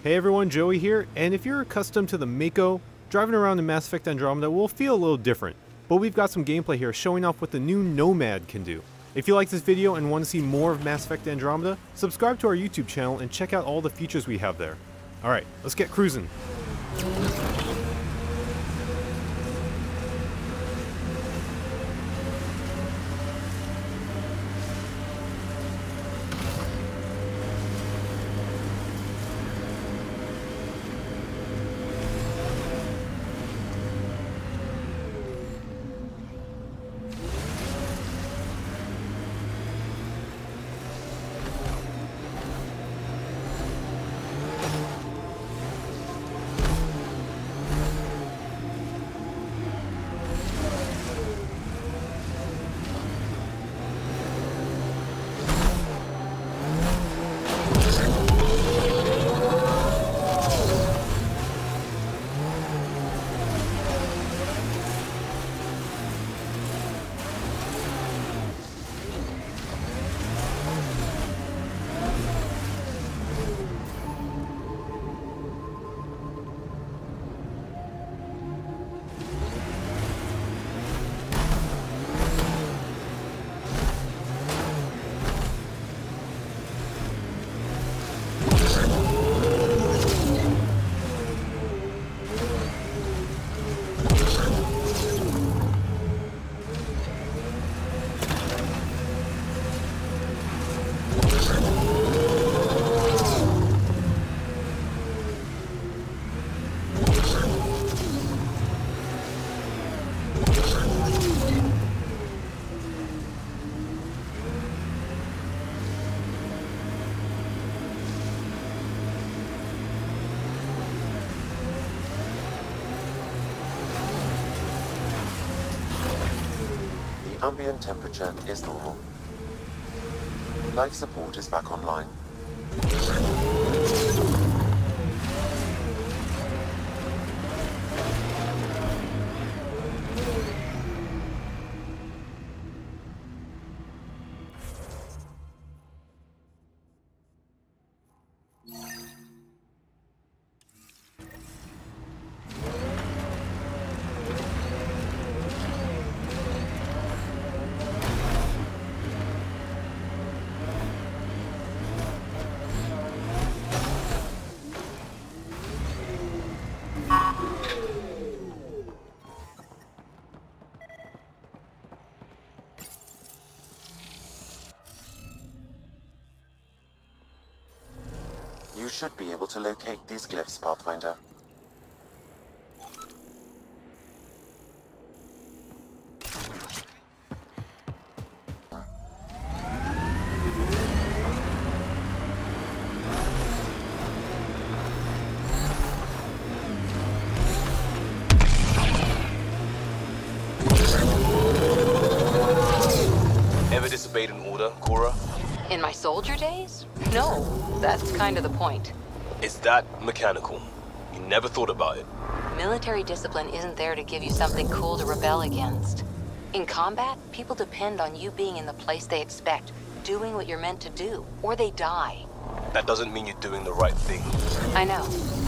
Hey everyone, Joey here, and if you're accustomed to the Mako, driving around in Mass Effect Andromeda will feel a little different, but we've got some gameplay here showing off what the new Nomad can do. If you like this video and want to see more of Mass Effect Andromeda, subscribe to our YouTube channel and check out all the features we have there. Alright, let's get cruising. Ambient temperature is normal. Life support is back online. You should be able to locate these glyphs, Pathfinder. Ever disobeyed an order, Cora? In my soldier days? No, that's kind of the point. Is that mechanical? You never thought about it. Military discipline isn't there to give you something cool to rebel against. In combat, people depend on you being in the place they expect, doing what you're meant to do, or they die. That doesn't mean you're doing the right thing. I know.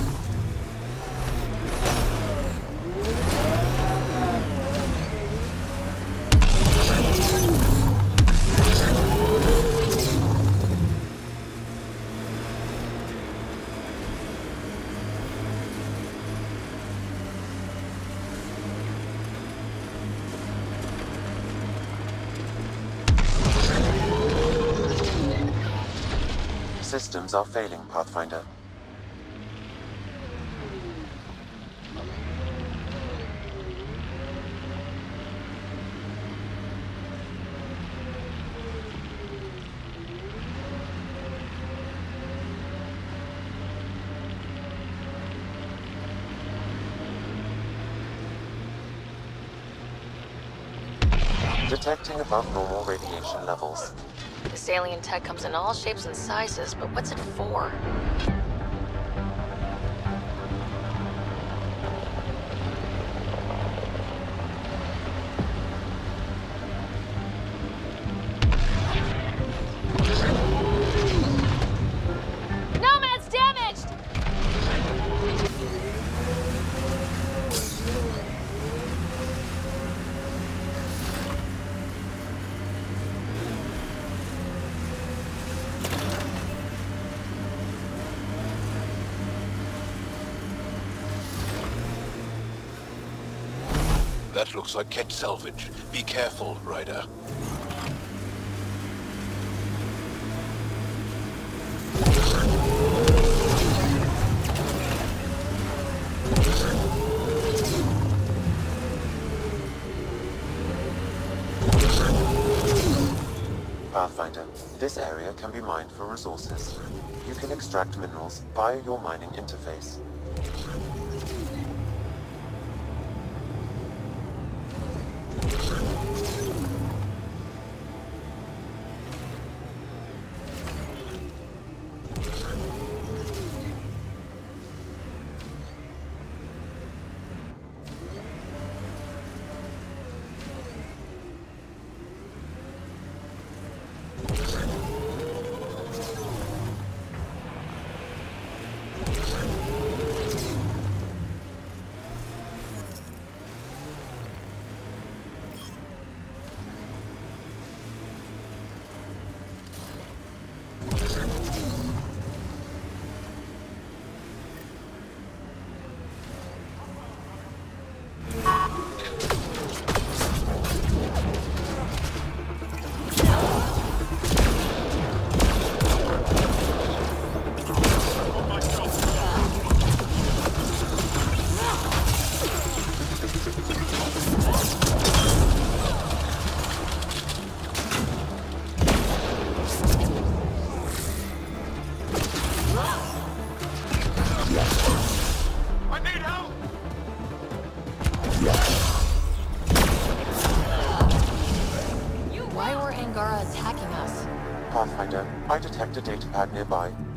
Systems are failing, Pathfinder. Detecting above normal radiation levels. This alien tech comes in all shapes and sizes, but what's it for? Nomad's damaged! That looks like Kett salvage. Be careful, Ryder. Pathfinder, this area can be mined for resources. You can extract minerals via your mining interface. Why were Angara attacking us? Pathfinder, I detect a datapad nearby.